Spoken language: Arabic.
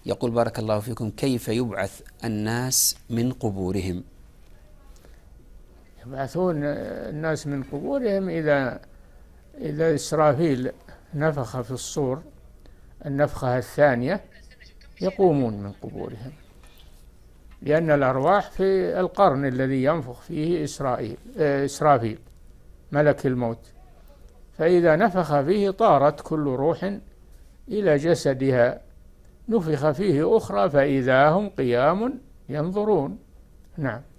يقول بارك الله فيكم: كيف يبعث الناس من قبورهم؟ يبعثون الناس من قبورهم إذا إسرافيل نفخ في الصور النفخة الثانية يقومون من قبورهم، لأن الأرواح في القرن الذي ينفخ فيه إسرافيل ملك الموت، فإذا نفخ فيه طارت كل روح إلى جسدها، نفخ فيه أخرى فإذا هم قيام ينظرون. نعم.